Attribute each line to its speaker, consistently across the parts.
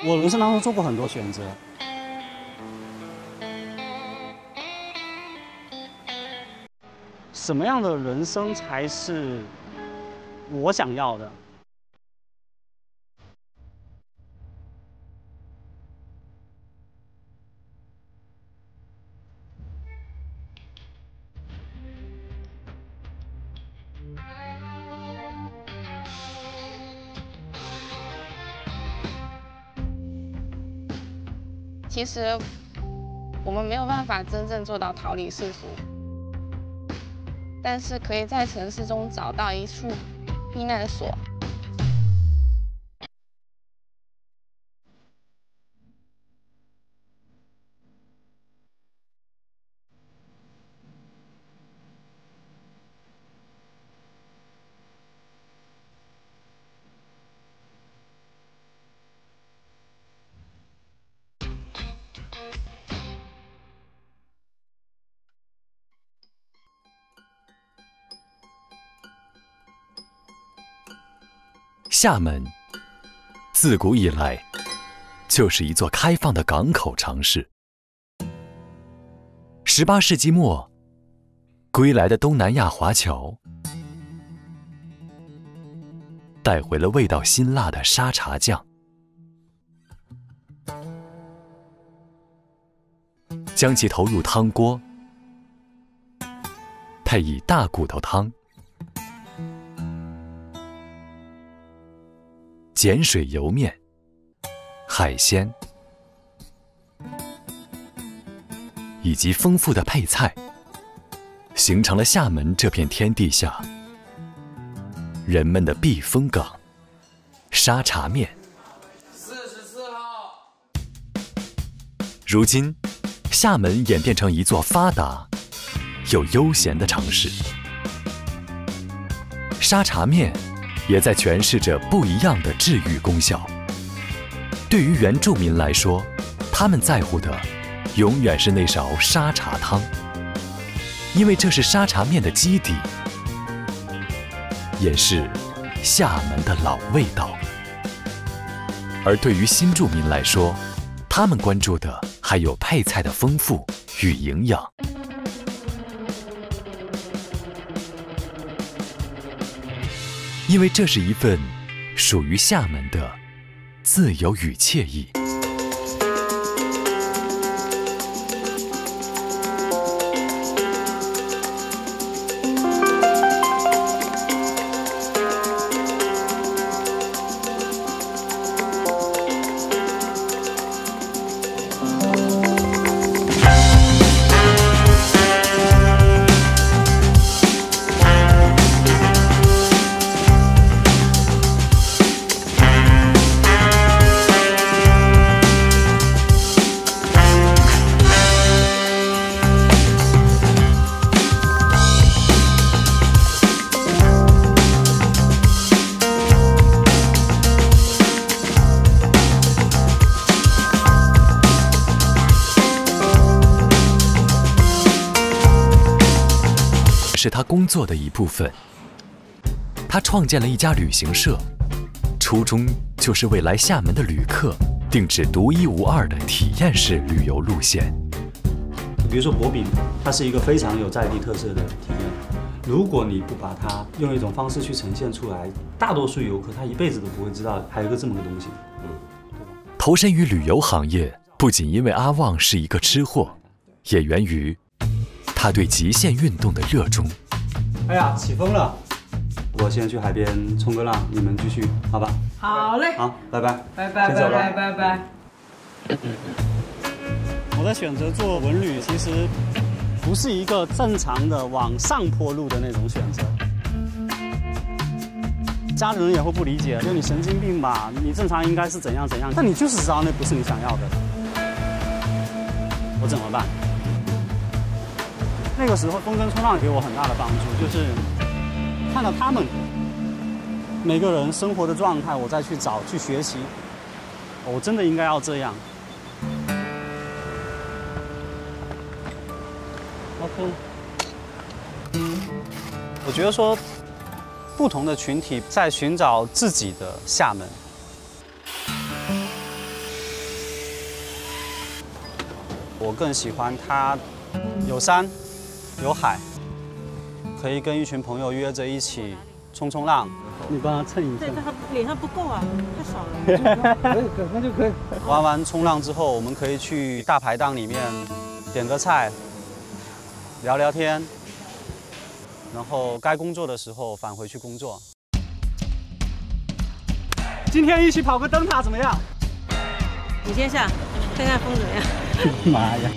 Speaker 1: 我人生当中做过很多选择，什么样的人生才是我想要的？
Speaker 2: 其实我们没有办法真正做到逃离世俗，但是可以在城市中找到一处避难所。
Speaker 3: 厦门自古以来就是一座开放的港口城市。18世纪末，归来的东南亚华侨带回了味道辛辣的沙茶酱，将其投入汤锅，配以大骨头汤、碱水油面、海鲜以及丰富的配菜，形成了厦门这片天地下人们的避风港——沙茶面。44号。如今，厦门演变成一座发达又悠闲的城市，沙茶面也在诠释着不一样的治愈功效。对于原住民来说，他们在乎的永远是那勺沙茶汤，因为这是沙茶面的基底，也是厦门的老味道。而对于新住民来说，他们关注的还有配菜的丰富与营养。因为这是一份属于厦门的自由与惬意。是他工作的一部分。他创建了一家旅行社，初衷就是为来厦门的旅客定制独一无二的体验式旅游路线。
Speaker 1: 比如说薄饼，它是一个非常有在地特色的体验。如果你不把它用一种方式去呈现出来，大多数游客他一辈子都不会知道还有一个这么个东西。
Speaker 3: 投身于旅游行业，不仅因为阿旺是一个吃货，也源于他对极限运动的热衷。
Speaker 1: 哎呀，起风了，我先去海边冲个浪，你们继续，好吧？
Speaker 4: 好嘞。
Speaker 1: 好，拜拜。
Speaker 4: 拜拜拜拜拜拜。
Speaker 1: 我在选择做文旅，其实不是一个正常的往上坡路的那种选择。家人也会不理解，就你神经病吧？你正常应该是怎样怎样，但你就是知道那不是你想要的，我怎么办？那个时候风筝冲浪给我很大的帮助，就是看到他们每个人生活的状态，我再去找去学习，我真的应该要这样。OK， 我觉得说不同的群体在寻找自己的厦门。 我更喜欢它有山有海，可以跟一群朋友约着一起冲冲浪。你帮他称一
Speaker 4: 对，他脸上不够啊，太少了。可以，那就可以。
Speaker 1: 玩完冲浪之后，我们可以去大排档里面点个菜，聊聊天，然后该工作的时候返回去工作。今天一起跑个灯塔怎么样？
Speaker 4: 你先下，看看风怎么样。
Speaker 1: 妈呀！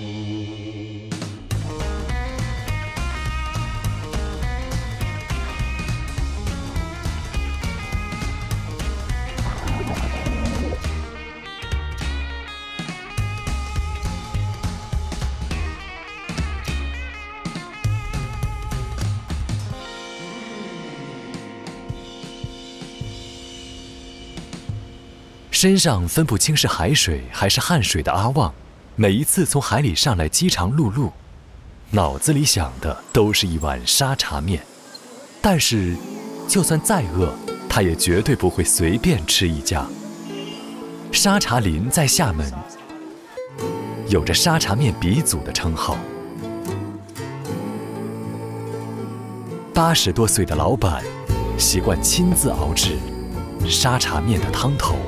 Speaker 3: 身上分不清是海水还是汗水的阿旺，每一次从海里上来饥肠辘辘，脑子里想的都是一碗沙茶面。但是，就算再饿，他也绝对不会随便吃一家。沙茶林在厦门，有着沙茶面鼻祖的称号。80多岁的老板，习惯亲自熬制沙茶面的汤头。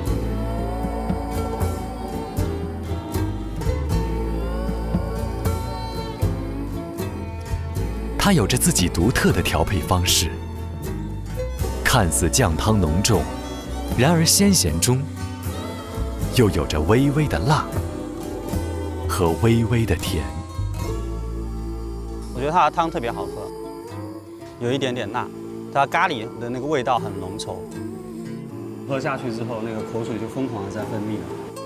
Speaker 3: 他有着自己独特的调配方式，看似酱汤浓重，然而鲜咸中又有着微微的辣和微微的甜。
Speaker 1: 我觉得它的汤特别好喝，有一点点辣，它咖喱的那个味道很浓稠，喝下去之后，那个口水就疯狂的在分泌了。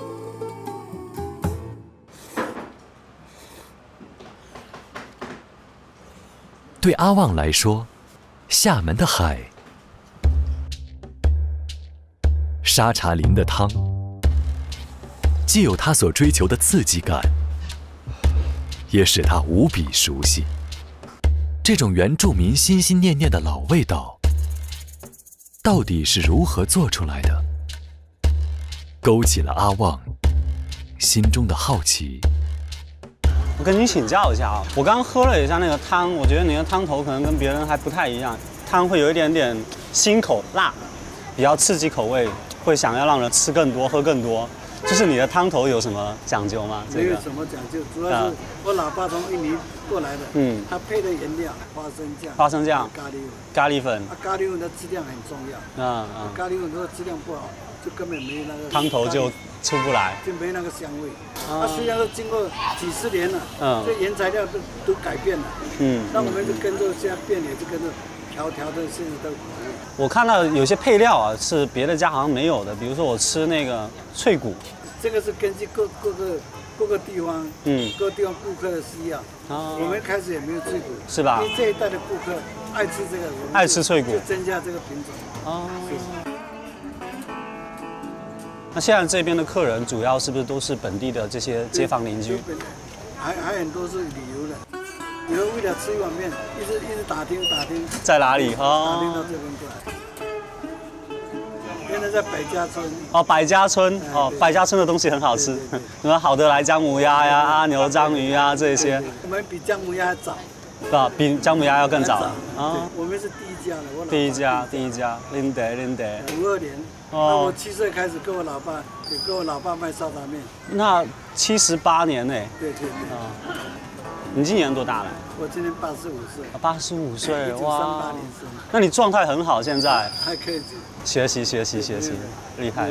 Speaker 3: 对阿旺来说，厦门的海、沙茶林的汤，既有他所追求的刺激感，也使他无比熟悉。这种原住民心心念念的老味道，到底是如何做出来的？勾起了阿旺心中的好奇。
Speaker 1: 我跟你请教一下啊，我刚喝了一下那个汤，我觉得你的汤头可能跟别人还不太一样，汤会有一点点辛口辣，比较刺激口味，会想要让人吃更多、喝更多。就是你的汤头有什么讲究吗？
Speaker 5: 没有什么讲究，主要是我老爸从印尼过来的，他配的原料花生酱、
Speaker 1: 咖喱粉，
Speaker 5: 咖喱粉的质量很重要，咖喱粉如果质量不好，就根本没那个
Speaker 1: 汤头就出不来，
Speaker 5: 就没那个香味。它虽然说经过几十年了，这原材料都改变了，那我们就跟着现在变，也就跟着调的现在都口味。我
Speaker 1: 看到有些配料啊是别的家好像没有的，比如说我吃那个脆骨，
Speaker 5: 这个是根据各个地方，各个地方顾客的需要。我们开始也没有脆骨，
Speaker 1: 是吧？
Speaker 5: 因为这一代的顾客爱吃这个，
Speaker 1: 爱吃脆骨，
Speaker 5: 就增加这个品种。哦。
Speaker 1: 那现在这边的客人主要是不是都是本地的这些街坊邻居？
Speaker 5: 还很多是旅游的，旅游为了吃一碗面，一直打听，
Speaker 1: 在哪里？
Speaker 5: 打听到这边过来。现在在百家村。
Speaker 1: 哦，百家村，百家村的东西很好吃，什么好得来姜母鸭呀、阿牛章鱼啊这些。
Speaker 5: 我们比姜母鸭还早。
Speaker 1: 比姜母鸭要更早
Speaker 5: 啊！我们是第一家的，
Speaker 1: 第一家，林德。
Speaker 5: 52年，那我7岁开始跟我老爸卖沙茶面。
Speaker 1: 那78年呢？
Speaker 5: 对。
Speaker 1: 你今年多大了？
Speaker 5: 我今年85岁。
Speaker 1: 85岁，哇！
Speaker 5: 1938年生。
Speaker 1: 那你状态很好，现在。
Speaker 5: 还可以。
Speaker 1: 学习，厉害。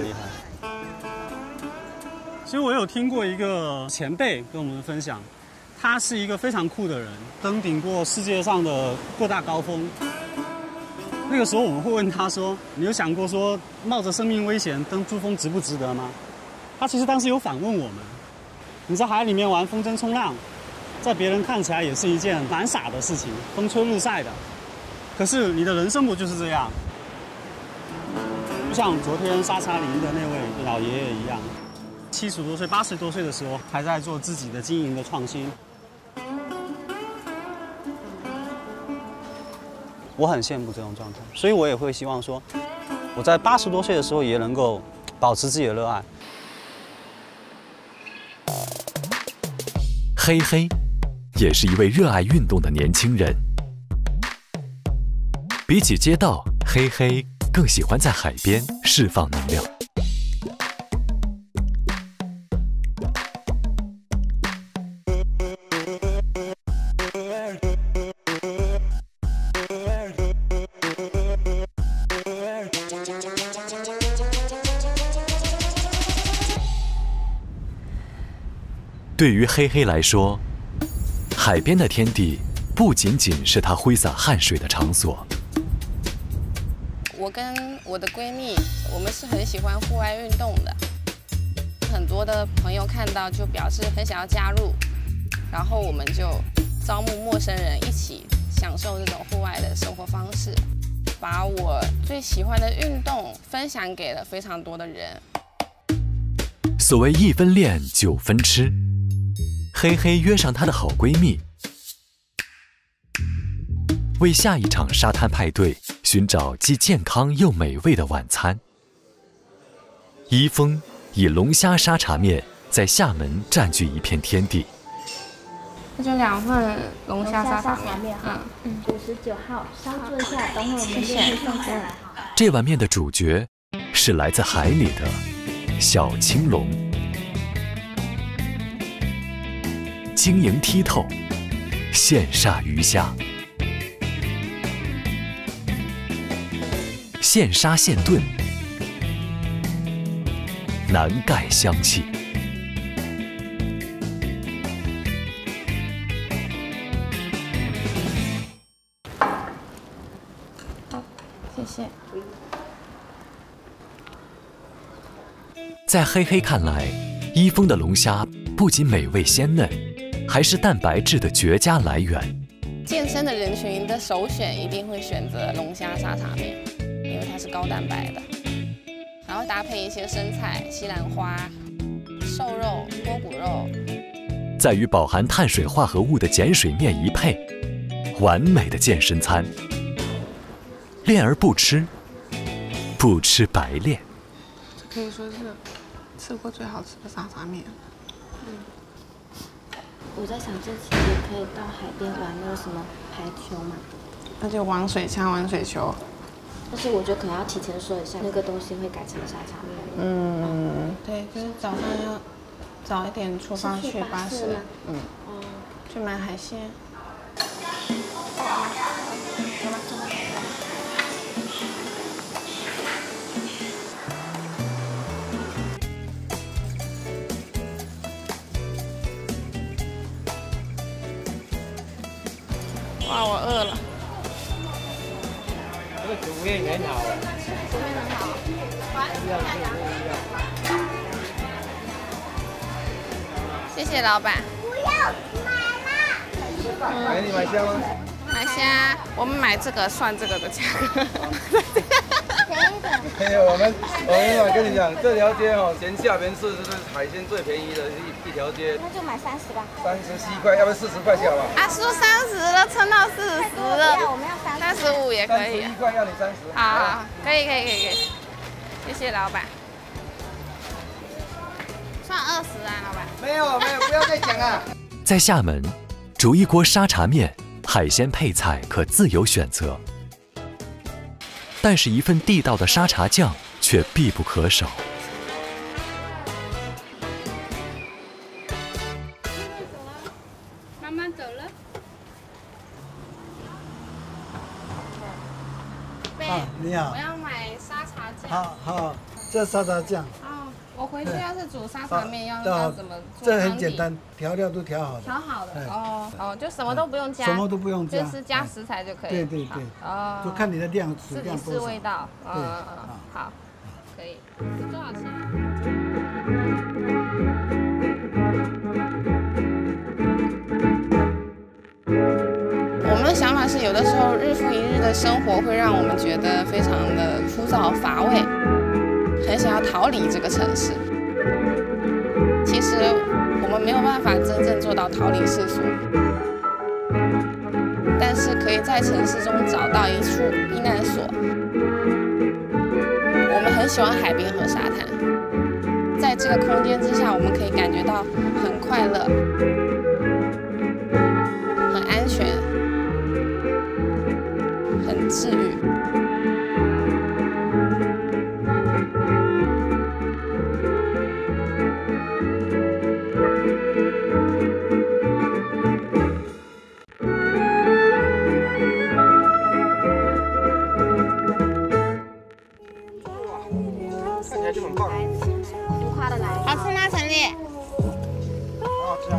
Speaker 1: 其实我有听过一个前辈跟我们分享。他是一个非常酷的人，登顶过世界上的各大高峰。那个时候我们会问他说：“你有想过说冒着生命危险登珠峰值不值得吗？”他其实当时有反问我们：“你在海里面玩风筝冲浪，在别人看起来也是一件蛮傻的事情，风吹日晒的。可是你的人生不就是这样？就像昨天沙茶林的那位老爷爷一样，70多岁、80多岁的时候还在做自己的经营的创新。”我很羡慕这种状态，所以我也会希望说，我在80多岁的时候也能够保持自己的热爱。
Speaker 3: 黑黑也是一位热爱运动的年轻人。比起街道，黑黑更喜欢在海边释放能量。对于黑黑来说，海边的天地不仅仅是他挥洒汗水的场所。
Speaker 2: 我跟我的闺蜜，我们是很喜欢户外运动的。很多的朋友看到就表示很想要加入，然后我们就招募陌生人一起享受这种户外的生活方式，把我最喜欢的运动分享给了非常多的人。
Speaker 3: 所谓1分练9分吃，黑黑约上她的好闺蜜，为下一场沙滩派对寻找既健康又美味的晚餐。一峰以龙虾沙茶面在厦门占据一片天地。
Speaker 2: 那就2份龙虾沙茶面
Speaker 6: 59号，稍坐一下，等会我们就会送过来。
Speaker 3: 这碗面的主角是来自海里的小青龙，晶莹剔透，现杀鱼虾，现杀现炖，难盖香气。
Speaker 2: 谢谢。
Speaker 3: 在黑黑看来，一峰的龙虾不仅美味鲜嫩，还是蛋白质的绝佳来源。
Speaker 2: 健身的人群的首选一定会选择龙虾沙茶面，因为它是高蛋白的，然后搭配一些生菜、西兰花、瘦肉、锅骨肉，
Speaker 3: 再与饱含碳水化合物的碱水面一配，完美的健身餐。练而不吃，不吃白练。
Speaker 2: 这可以说是吃过最好吃的沙茶面。
Speaker 6: 我在想这期也可以到海边玩那个什么排球嘛，
Speaker 2: 那就玩水枪、玩水球。
Speaker 6: 但是我觉得可能要提前说一下，那个东西会改成沙茶面。
Speaker 2: 对，就是早上要早一点出发去巴士，去买海鲜。哇，我饿了。
Speaker 5: 这个服务业很好。
Speaker 2: 服务业很好。谢谢老板。不要
Speaker 5: 买你买虾吗？
Speaker 2: 买虾，我们买这个算这个的价格。
Speaker 5: 没有，我们跟你讲，这条街哦，沿下边是海鲜最便宜的一条街。
Speaker 6: 那就买30吧。
Speaker 5: 37块，要不然40块下吧？
Speaker 2: 啊，说30了，撑到40了。
Speaker 6: 我们要
Speaker 2: 35也可以。
Speaker 5: 31块要你30。
Speaker 2: 好，可以，谢谢老板。算20啊，老板。
Speaker 5: 没有，不要再讲啊。
Speaker 3: 在厦门，煮一锅沙茶面，海鲜配菜可自由选择。但是，一份地道的沙茶酱却必不可少。
Speaker 2: 妈妈走了。
Speaker 5: 你好。
Speaker 2: 我要买沙茶酱。
Speaker 5: 好，这沙茶酱。
Speaker 2: 我回去要是煮沙茶面要怎么做？
Speaker 5: 这很简单，调料都调好了。
Speaker 2: 调好了。就什么都不用加。
Speaker 5: 什么都不用加，
Speaker 2: 就是加食材就可以。
Speaker 5: 对。就看你的量，
Speaker 2: 自己试味道。好，可以。多少钱？我们的想法是，有的时候日复一日的生活会让我们觉得非常的枯燥乏味。很想要逃离这个城市。其实我们没有办法真正做到逃离世俗，但是可以在城市中找到一处避难所。我们很喜欢海边和沙滩，在这个空间之下，我们可以感觉到很快乐。 治愈。
Speaker 5: 看起来就很棒。
Speaker 6: 浮夸的来，
Speaker 2: 好吃吗，陈丽？
Speaker 5: 很好吃啊。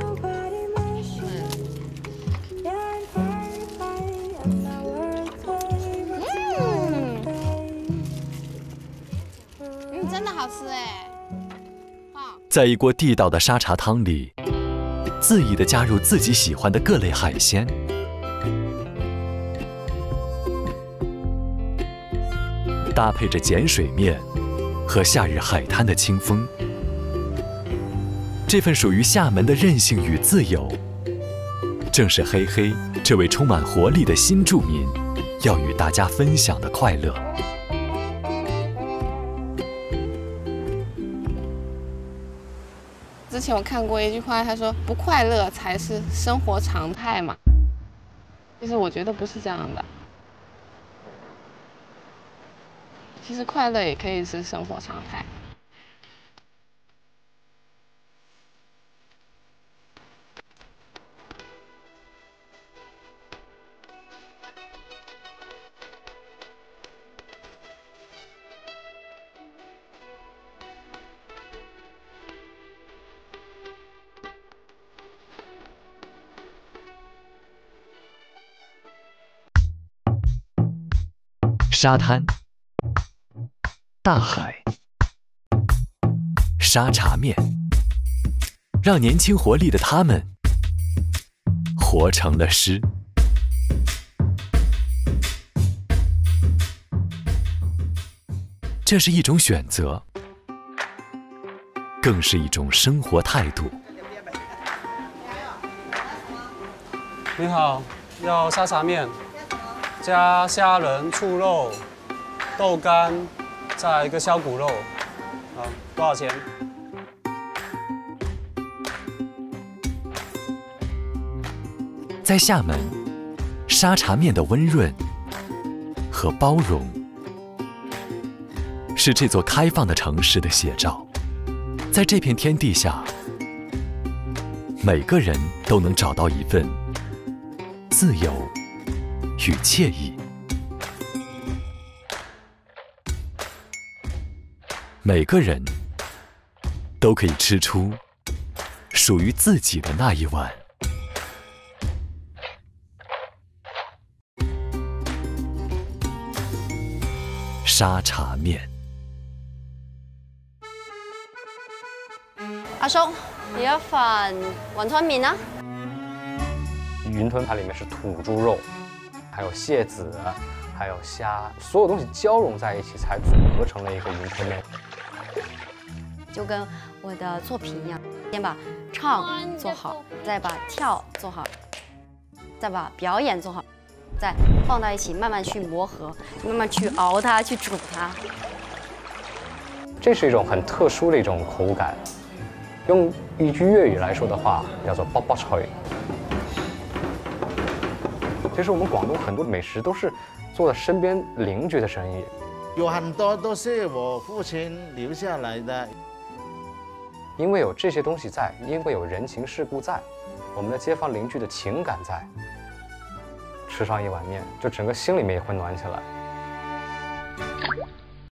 Speaker 2: 真的好吃哎！
Speaker 3: 在一锅地道的沙茶汤里，恣意地加入自己喜欢的各类海鲜，搭配着碱水面和夏日海滩的清风，这份属于厦门的任性与自由，正是黑黑这位充满活力的新住民要与大家分享的快乐。
Speaker 2: 之前我看过一句话，他说“不快乐才是生活常态”嘛。其实我觉得不是这样的。其实快乐也可以是生活常态。
Speaker 3: 沙滩、大海、沙茶面，让年轻活力的他们活成了诗。这是一种选择，更是一种生活态度。
Speaker 1: 你好，要沙茶面，加虾仁、醋肉、豆干，再来一个削骨肉。好，多少钱？
Speaker 3: 在厦门，沙茶面的温润和包容，是这座开放的城市的写照。在这片天地下，每个人都能找到一份自由与惬意。每个人都可以吃出属于自己的那一碗沙茶面。
Speaker 6: 阿叔，你一份雲吞麵啦。
Speaker 7: 雲吞它里面是土猪肉，还有蟹子，还有虾，所有东西交融在一起，才组合成了一个云吞面。
Speaker 6: 就跟我的作品一样，先把唱做好，再把跳做好，再把表演做好，再放到一起，慢慢去磨合，慢慢去熬它，去煮它。
Speaker 7: 这是一种很特殊的一种口感，用一句粤语来说的话，叫做“卜卜脆”。其实我们广东很多美食都是做的身边邻居的生意，
Speaker 8: 有很多都是我父亲留下来的。
Speaker 7: 因为有这些东西在，因为有人情世故在，我们的街坊邻居的情感在，吃上一碗面，就整个心里面也会暖起来。